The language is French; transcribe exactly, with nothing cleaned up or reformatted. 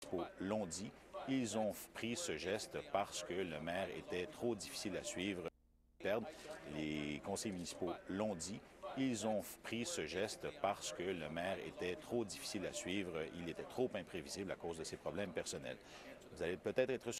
municipaux l'ont dit, ils ont pris ce geste parce que le maire était trop difficile à suivre. Les conseillers municipaux l'ont dit, ils ont pris ce geste parce que le maire était trop difficile à suivre, il était trop imprévisible à cause de ses problèmes personnels. Vous allez peut-être être